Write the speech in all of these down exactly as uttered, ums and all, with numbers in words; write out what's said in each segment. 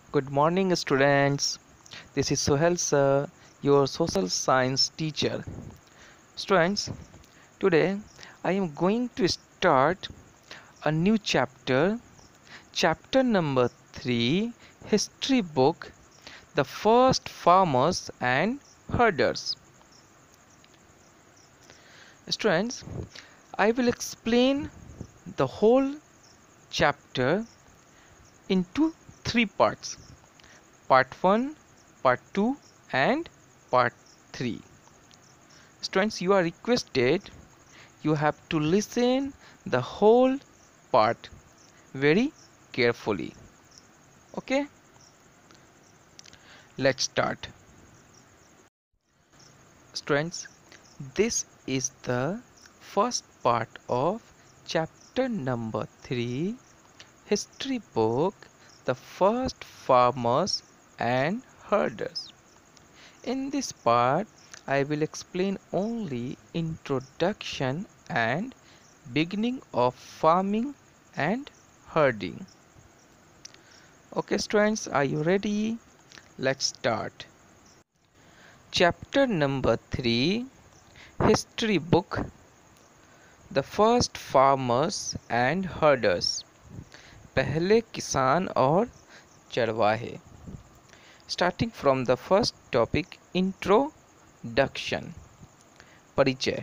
Good morning, students. This is Sohel sir, your social science teacher. Students, today I am going to start a new chapter, chapter number three, history book, the first farmers and herders. Students, I will explain the whole chapter into three parts. Part one, Part two and Part three. Students, you are requested, you have to listen the whole part very carefully. Okay, let's start. Students, this is the first part of chapter number three, history book, the first farmers and herders. In this part, I will explain only introduction and beginning of farming and herding. Okay, students, are you ready? Let's start. Chapter number three, history book, the first farmers and herders. पहले किसान और चरवाहे. Starting from the first topic, introduction. परिचय.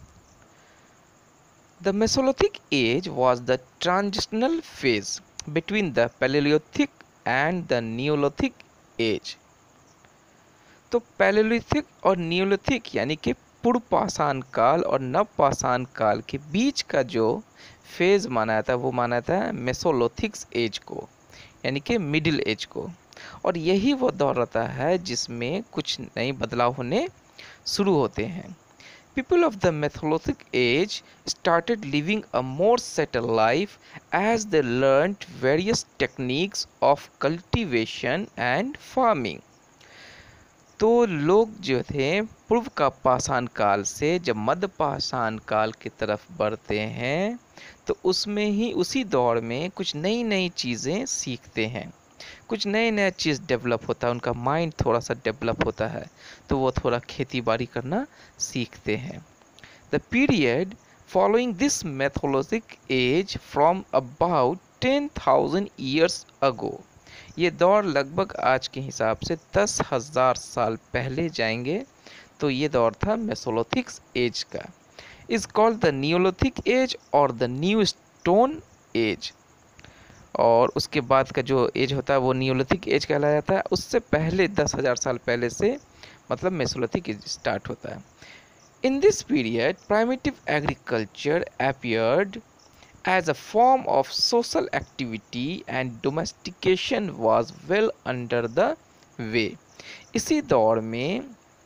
The Mesolithic age was the transitional phase between the Paleolithic and the Neolithic age. तो paleolithic और neolithic यानी कि पूर्व पाषाण काल और नव पाषाण काल के बीच का जो फेज माना जाता है वो माना जाता है मेसोलिथिक एज को, यानी कि मिडिल एज को. और यही वो दौर रहता है जिसमें कुछ नए बदलाव होने शुरू होते हैं. People of the Mesolithic age started living a more settled life as they learned various techniques of cultivation and farming. तो लोग जो थे पूर्व का पाषाण काल से जब मध्य पाषाण काल की तरफ बढ़ते हैं तो उसमें ही उसी दौर में कुछ नई नई चीज़ें सीखते हैं, कुछ नए नए चीज़ डेवलप होता है, उनका माइंड थोड़ा सा डेवलप होता है तो वो थोड़ा खेती बाड़ी करना सीखते हैं. The period following this mesolithic age from about ten thousand years ago, ये दौर लगभग आज के हिसाब से दस हज़ार साल पहले जाएंगे तो ये दौर था मेसोलिथिक एज का. Is called the neolithic age और द न्यू स्टोन एज. और उसके बाद का जो एज होता है वो नियोलिथिक एज कहलाया जाता है. उससे पहले दस हज़ार साल पहले से मतलब मेसोलिथिक एज स्टार्ट होता है. In this period primitive agriculture appeared as a form of social activity and domestication was well under the way. इसी दौर में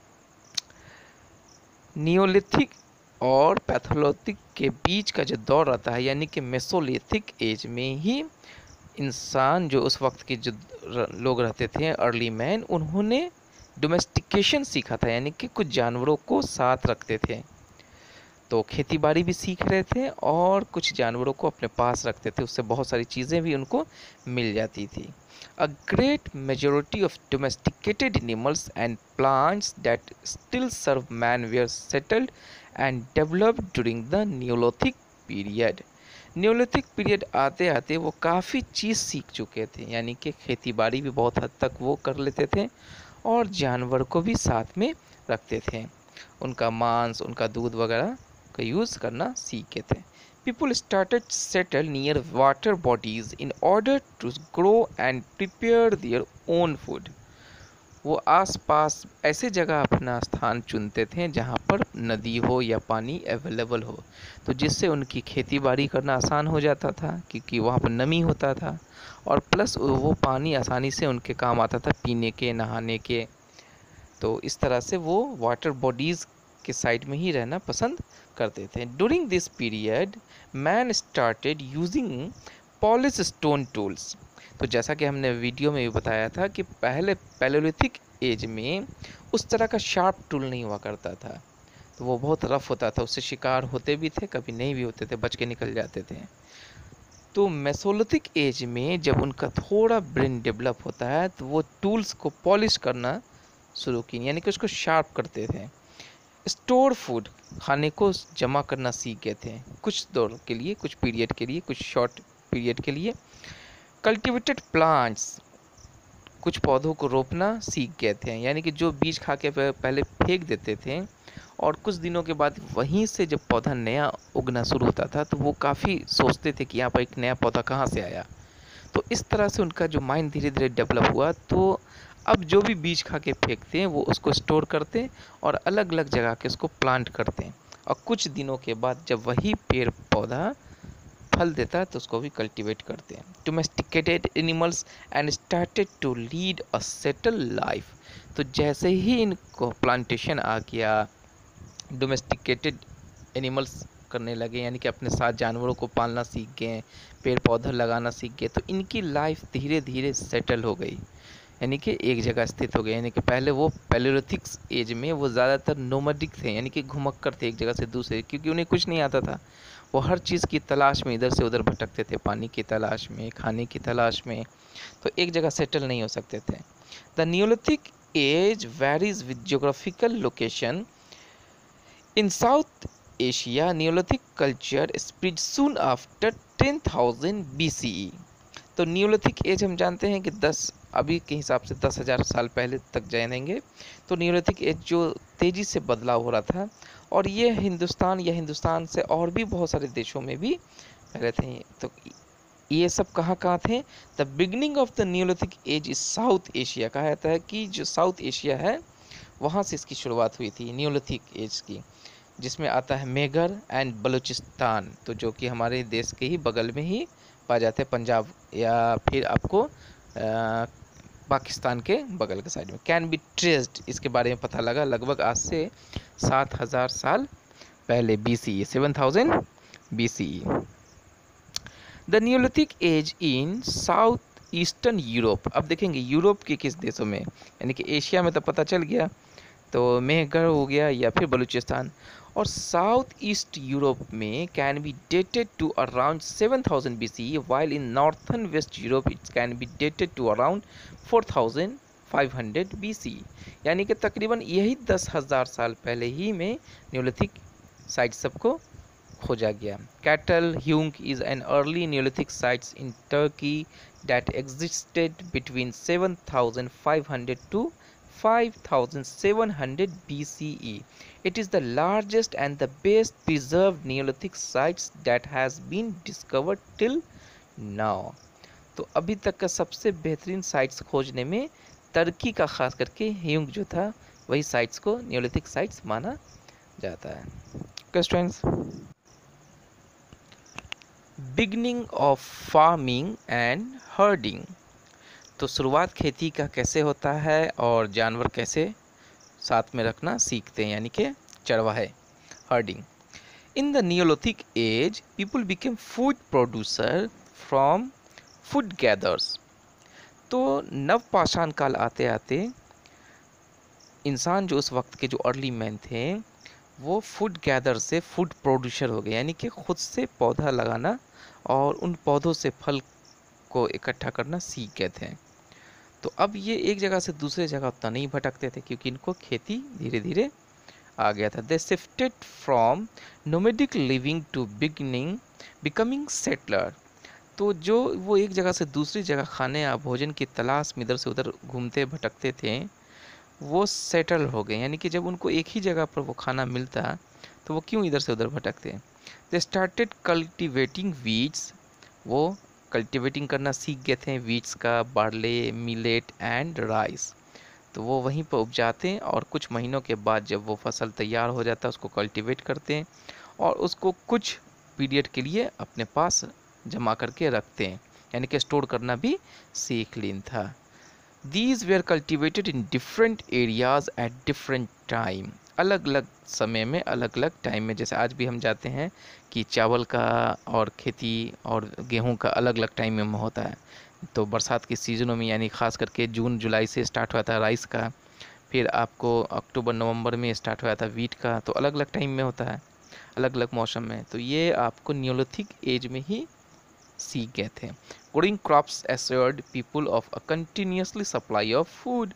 नियोलिथिक और पैथोलिथिक के बीच का जो दौर रहता है यानी कि मेसोलिथिक एज में ही इंसान जो उस वक्त के जो लोग रहते थे अर्ली मैन, उन्होंने डोमेस्टिकेशन सीखा था, यानी कि कुछ जानवरों को साथ रखते थे. तो खेती बाड़ी भी सीख रहे थे और कुछ जानवरों को अपने पास रखते थे, उससे बहुत सारी चीज़ें भी उनको मिल जाती थी. A great majority of domesticated animals and plants that still serve man were settled and developed during the neolithic period. Neolithic period आते आते वो काफ़ी चीज़ सीख चुके थे, यानी कि खेती बाड़ी भी बहुत हद तक वो कर लेते थे और जानवर को भी साथ में रखते थे, उनका मांस उनका दूध वगैरह का यूज़ करना सीखे थे. People started settle near water bodies in order to grow and prepare their own food. वो आसपास ऐसे जगह अपना स्थान चुनते थे जहाँ पर नदी हो या पानी अवेलेबल हो, तो जिससे उनकी खेती बाड़ी करना आसान हो जाता था क्योंकि वहाँ पर नमी होता था और प्लस वो पानी आसानी से उनके काम आता था पीने के, नहाने के. तो इस तरह से वो वाटर बॉडीज़ के साइड में ही रहना पसंद करते थे. During this period man started using polish stone tools. तो जैसा कि हमने वीडियो में भी बताया था कि पहले पैलेलिथिक एज में उस तरह का शार्प टूल नहीं हुआ करता था, तो वो बहुत रफ होता था, उससे शिकार होते भी थे, कभी नहीं भी होते थे, बच के निकल जाते थे. तो मेसोलिथिक एज में जब उनका थोड़ा ब्रेन डेवलप होता है तो वो टूल्स को पॉलिश करना शुरू की, यानी कि उसको शार्प करते थे। स्टोर फूड, खाने को जमा करना सीख गए थे कुछ दौर के लिए, कुछ पीरियड के लिए, कुछ शॉर्ट पीरियड के लिए। कल्टिवेटेड प्लांट्स, कुछ पौधों को रोपना सीख गए थे, यानी कि जो बीज खा के पहले फेंक देते थे और कुछ दिनों के बाद वहीं से जब पौधा नया उगना शुरू होता था तो वो काफ़ी सोचते थे कि यहाँ पर एक नया पौधा कहाँ से आया। तो इस तरह से उनका जो माइंड धीरे धीरे डेवलप हुआ। तो अब जो भी बीज खा के फेंकते हैं वो उसको स्टोर करते हैं और अलग अलग जगह के उसको प्लांट करते हैं, और कुछ दिनों के बाद जब वही पेड़ पौधा फल देता है तो उसको भी कल्टीवेट करते हैं। Domesticated animals and started to lead a settle life. तो जैसे ही इनको प्लांटेशन आ गया, डोमेस्टिकेटेड एनिमल्स करने लगे, यानी कि अपने साथ जानवरों को पालना सीख गए, पेड़ पौधे लगाना सीख गए, तो इनकी लाइफ धीरे धीरे सेटल हो गई, यानी कि एक जगह स्थित हो गए। यानी कि पहले वो पैलियोलिथिक एज में वो ज़्यादातर नोमैडिक थे, यानी कि घुमक्कर थे एक जगह से दूसरे, क्योंकि उन्हें कुछ नहीं आता था। वो हर चीज़ की तलाश में इधर से उधर भटकते थे, पानी की तलाश में, खाने की तलाश में, तो एक जगह सेटल नहीं हो सकते थे। The neolithic age varies with geographical location. In South Asia neolithic culture spread soon after ten thousand B C E. तो नियोलिथिक एज हम जानते हैं कि दस अभी के हिसाब से दस हज़ार साल पहले तक जाएंगे। तो नियोलिथिक एज जो तेज़ी से बदलाव हो रहा था, और ये हिंदुस्तान या हिंदुस्तान से और भी बहुत सारे देशों में भी पहले थे। तो ये सब कहाँ कहाँ थे? The beginning of the neolithic age is South Asia. कहा जाता है कि जो साउथ एशिया है वहाँ से इसकी शुरुआत हुई थी नियोलिथिक एज की, जिसमें आता है मेघर एंड बलूचिस्तान, तो जो कि हमारे देश के ही बगल में ही पाए जाते हैं, पंजाब या फिर आपको आ, पाकिस्तान के बगल के साइड में। कैन बी ट्रेस्ड, इसके बारे में पता लगा लगभग आज से सात हज़ार साल पहले, B C E, seven thousand B C E. The neolithic age in south eastern Europe. अब देखेंगे यूरोप के किस देशों में, यानी कि एशिया में तो पता चल गया, तो मेहगढ़ हो गया या फिर बलूचिस्तान, और साउथ ईस्ट यूरोप में can be dated to around seven thousand B C E, while in northern west Europe it can be dated to around four thousand five hundred B C E. यानी कि तकरीबन यही दस हज़ार साल पहले ही में नियोलिथिक साइट सबको खोजा गया। Catal Huyuk is an early neolithic sites in Turkey that existed between seven thousand five hundred to five thousand seven hundred B C E. It is the largest and the best preserved Neolithic sites that has been discovered till now. तो अभी तक का सबसे बेहतरीन sites खोजने में तुर्की का खास करके ह्यूंग जो था वही साइट्स को नियोलिथिक साइट्स माना जाता है। Questions. Beginning of farming and herding. तो शुरुआत खेती का कैसे होता है और जानवर कैसे साथ में रखना सीखते हैं, यानी कि चरवाहे, herding. In the neolithic age people became food producer from food gathers. तो नवपाषाण काल आते आते इंसान जो उस वक्त के जो अर्ली मैन थे वो फूड गैदर से फूड प्रोड्यूसर हो गए, यानी कि खुद से पौधा लगाना और उन पौधों से फल को इकट्ठा करना सीख गए थे। तो अब ये एक जगह से दूसरे जगह उतना नहीं भटकते थे क्योंकि इनको खेती धीरे धीरे आ गया था। They shifted from nomadic living to beginning becoming settler. तो जो वो एक जगह से दूसरी जगह खाने या भोजन की तलाश में इधर से उधर घूमते भटकते थे, वो सेटल हो गए, यानी कि जब उनको एक ही जगह पर वो खाना मिलता तो वो क्यों इधर से उधर भटकते। They started cultivating weeds. वो कल्टिवेटिंग करना सीख गए थे वीड्स का, बार्ले, मिलेट एंड राइस। तो वो वहीं पर उपजाते हैं और कुछ महीनों के बाद जब वो फसल तैयार हो जाता है उसको कल्टिवेट करते हैं और उसको कुछ पीरियड के लिए अपने पास जमा करके रखते हैं, यानी कि स्टोर करना भी सीख लीन था। These were cultivated in different areas at different time. अलग अलग समय में, अलग अलग टाइम में। जैसे आज भी हम जाते हैं कि चावल का और खेती और गेहूं का अलग अलग टाइम में होता है। तो बरसात के सीज़नों में, यानी ख़ास करके जून जुलाई से स्टार्ट हुआ था राइस का, फिर आपको अक्टूबर नवंबर में स्टार्ट हुआ था वीट का। तो अलग अलग टाइम में होता है, अलग अलग मौसम में। तो ये आपको नियोलिथिक एज में ही सीख गए थे। Growing crops assured people of a continuously supply of food।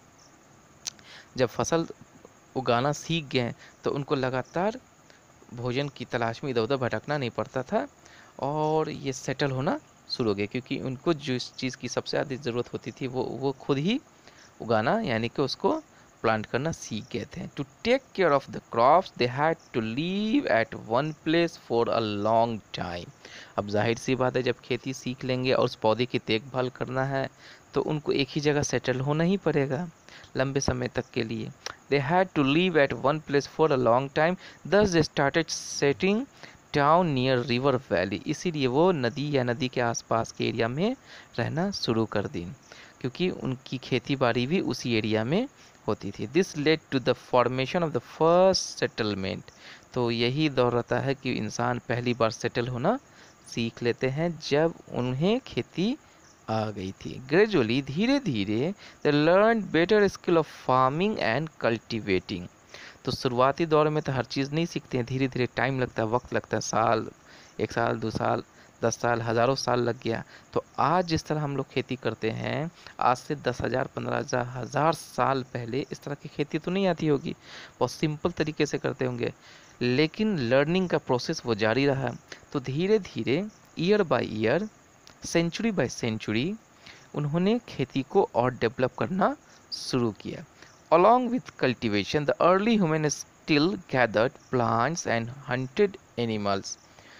जब फसल उगाना सीख गए तो उनको लगातार भोजन की तलाश में इधर उधर भटकना नहीं पड़ता था और ये सेटल होना शुरू हो गया, क्योंकि उनको जिस चीज़ की सबसे ज़्यादा ज़रूरत होती थी वो वो खुद ही उगाना यानी कि उसको प्लांट करना सीख गए थे। To take care of the crops they had to live at one place for a long time. अब जाहिर सी बात है, जब खेती सीख लेंगे और उस पौधे की देखभाल करना है तो उनको एक ही जगह सेटल होना ही पड़ेगा लंबे समय तक के लिए। They had to live at one place for a long time, thus they started setting town near river valley. इसीलिए वो नदी या नदी के आसपास के एरिया में रहना शुरू कर दी, क्योंकि उनकी खेती बाड़ी भी उसी एरिया में होती थी। This led to the formation of the first settlement. तो यही दौर रहता है कि इंसान पहली बार सेटल होना सीख लेते हैं जब उन्हें खेती आ गई थी। ग्रेजुअली, धीरे धीरे they learn better skill of farming and cultivating. तो शुरुआती दौर में तो हर चीज़ नहीं सीखते हैं, धीरे धीरे टाइम लगता है, वक्त लगता है, साल, एक साल, दो साल, दस साल, हज़ारों साल लग गया। तो आज जिस तरह हम लोग खेती करते हैं, आज से दस हज़ार पंद्रह हज़ार हज़ार साल पहले इस तरह की खेती तो नहीं आती होगी, बहुत सिंपल तरीके से करते होंगे, लेकिन लर्निंग का प्रोसेस वो जारी रहा। तो धीरे धीरे, year by year, century by century, उन्होंने खेती को और डेवलप करना शुरू किया। Along with cultivation, the early humans still gathered plants and hunted animals।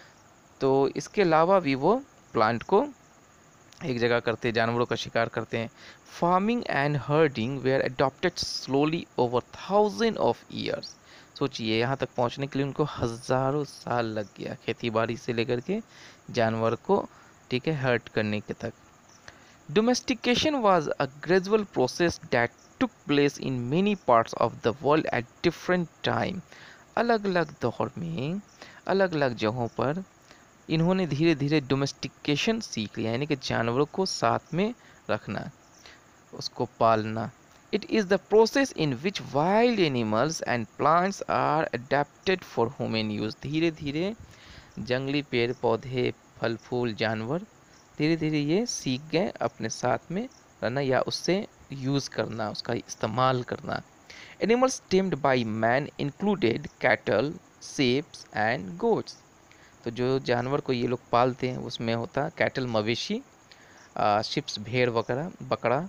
तो इसके अलावा भी वो प्लांट को एक जगह करते, जानवरों का शिकार करते हैं। Farming and herding were adopted slowly over thousand of years. सोचिए, यहाँ तक पहुँचने के लिए उनको हज़ारों साल लग गया, खेती बाड़ी से लेकर के जानवर को, ठीक है, हर्ट करने के तक। Domestication was a gradual process that took place in many parts of the world at different time। अलग अलग दौर में, अलग अलग जगहों पर इन्होंने धीरे धीरे डोमेस्टिकेशन सीख लिया, यानी कि जानवरों को साथ में रखना, उसको पालना। It is the process in which wild animals and plants are adapted for human use। धीरे धीरे जंगली पेड़ पौधे, फल फूल, जानवर धीरे धीरे ये सीख गए अपने साथ में रहना या उससे यूज़ करना, उसका इस्तेमाल करना। Animals tamed by man included cattle, sheeps and goats. तो जो जानवर को ये लोग पालते हैं उसमें होता कैटल मवेशी, शिप्स भेड़ वगैरह, बकरा।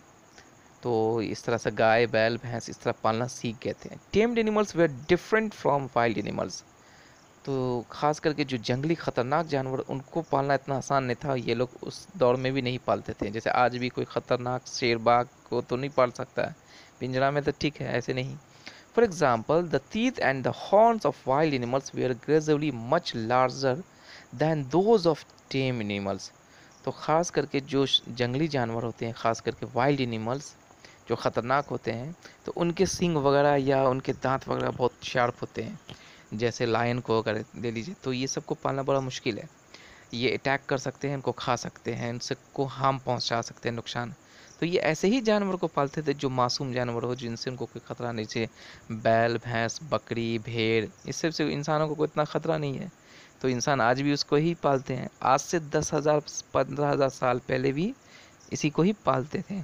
तो इस तरह से गाय, बैल, भैंस इस तरह पालना सीख गए थे। Tamed animals were different from wild animals. तो ख़ास करके जो जंगली ख़तरनाक जानवर, उनको पालना इतना आसान नहीं था, ये लोग उस दौर में भी नहीं पालते थे। जैसे आज भी कोई ख़तरनाक शेर बाघ को तो नहीं पाल सकता है पिंजरा में, तो ठीक है, ऐसे नहीं। For example, the teeth and the horns of wild animals were gradually much larger than those of tame animals. तो ख़ास करके जो जंगली जानवर होते हैं, ख़ास करके वाइल्ड एनिमल्स जो ख़तरनाक होते हैं, तो उनके सींग वगैरह या उनके दांत वगैरह बहुत शार्प होते हैं। जैसे लायन को अगर ले लीजिए, तो ये सबको पालना बड़ा मुश्किल है। ये अटैक कर सकते हैं, इनको खा सकते हैं, इनसे को हार्म पहुंचा सकते हैं, नुकसान। तो ये ऐसे ही जानवर को पालते थे जो मासूम जानवर हो, जिनसे उनको कोई ख़तरा नहीं। जैसे बैल, भैंस, बकरी, भेड़, इससे से इंसानों को कोई इतना ख़तरा नहीं है, तो इंसान आज भी उसको ही पालते हैं। आज से दस हज़ार पंद्रह हज़ार साल पहले भी इसी को ही पालते थे।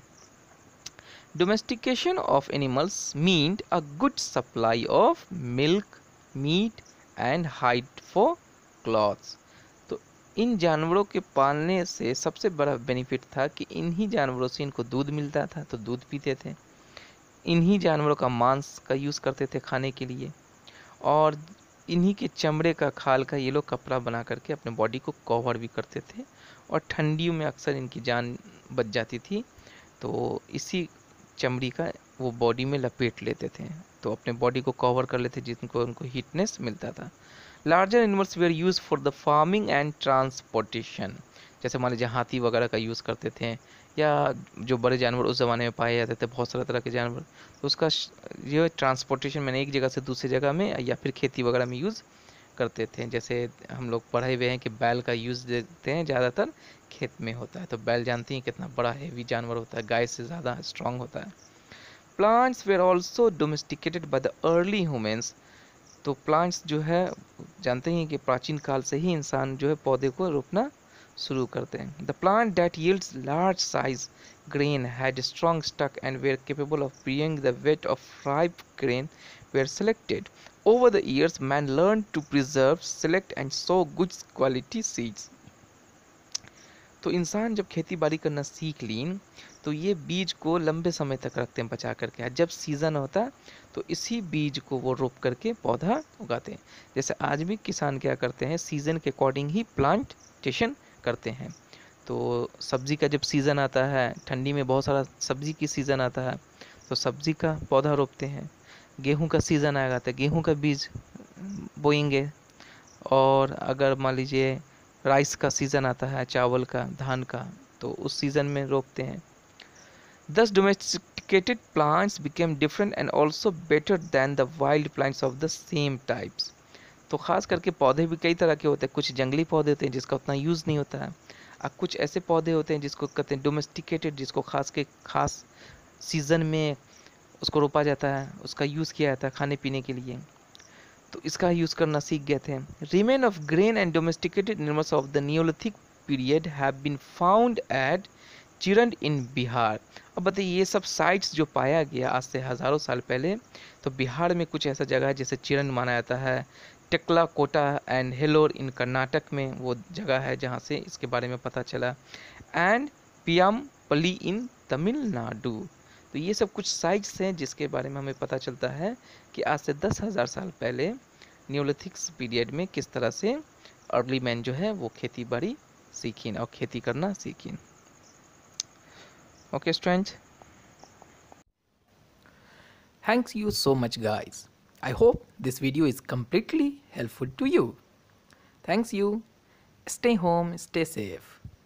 Domestication of animals meant a good supply of milk, meat and hide for clothes. तो इन जानवरों के पालने से सबसे बड़ा बेनिफिट था कि इन्हीं जानवरों से इनको दूध मिलता था, तो दूध पीते थे। इन्हीं जानवरों का मांस का यूज़ करते थे खाने के लिए, और इन्हीं के चमड़े का, खाल का ये लोग कपड़ा बना करके अपने बॉडी को कवर भी करते थे, और ठंडियों में अक्सर इनकी जान बच जाती थी, तो इसी चमड़ी का वो बॉडी में लपेट लेते थे, तो अपने बॉडी को कवर कर लेते, जिनको उनको हीटनेस मिलता था। Larger animals were use for the farming and transportation. जैसे मान लीजिए हाथी वगैरह का यूज़ करते थे, या जो बड़े जानवर उस ज़माने में पाए जाते थे, बहुत सारे तरह के जानवर, तो उसका जो ट्रांसपोर्टेशन मैंने एक जगह से दूसरी जगह में या फिर खेती वगैरह में यूज़ करते थे। जैसे हम लोग पढ़े हुए हैं कि बैल का यूज़ देते हैं, ज़्यादातर खेत में होता है। तो बैल जानती हैं कितना बड़ा हैवी जानवर होता है, गाय से ज़्यादा स्ट्रांग होता है। Plants were also domesticated by the early humans. तो प्लांट्स जो है, जानते हैं कि प्राचीन काल से ही इंसान जो है पौधे को रोपना शुरू करते हैं। The plant that yields large size grain had strong stalk and were capable of bearing the weight of ripe grain were selected. Over the years, man learned to preserve, select and sow good quality seeds. तो इंसान जब खेती बाड़ी करना सीख ली तो ये बीज को लंबे समय तक रखते हैं बचा करके। जब सीज़न होता है तो इसी बीज को वो रोप करके पौधा उगाते हैं। जैसे आज भी किसान क्या करते हैं, सीज़न के अकॉर्डिंग ही प्लांटेशन करते हैं। तो सब्ज़ी का जब सीज़न आता है, ठंडी में बहुत सारा सब्ज़ी की सीज़न आता है तो सब्ज़ी का पौधा रोपते हैं। गेहूं का सीज़न आएगा तो गेहूं का बीज बोएंगे। और अगर मान लीजिए राइस का सीज़न आता है, चावल का, धान का, तो उस सीज़न में रोपते हैं। Thus domesticated plants became different and also better than the wild plants of the same types. तो ख़ास करके पौधे भी कई तरह के होते हैं। कुछ जंगली पौधे होते हैं जिसका उतना यूज़ नहीं होता है, और कुछ ऐसे पौधे होते हैं जिसको कहते हैं डोमेस्टिकेटेड, जिसको खास के खास सीज़न में उसको रोपा जाता है, उसका यूज़ किया जाता है खाने पीने के लिए। तो इसका यूज़ करना सीख गए थे। Remain of grain and domesticated animals of the neolithic period have been found at Chirand in Bihar. अब बताइए ये सब साइट्स जो पाया गया आज से हज़ारों साल पहले, तो बिहार में कुछ ऐसा जगह है जैसे चिरंड माना जाता है, Tekkalakota and Hallur in Karnataka में वो जगह है जहाँ से इसके बारे में पता चला, एंड पियामपल्ली इन तमिलनाडु। तो ये सब कुछ साइट्स हैं जिसके बारे में हमें पता चलता है कि आज से दस हज़ार साल पहले नियोलिथिक्स पीरियड में किस तरह से अर्ली मैन जो है वो खेती बाड़ी सीखीन और खेती करना सीखीन। Okay, strange. Thanks you so much guys. I hope this video is completely helpful to you. Thanks you. Stay home, stay safe.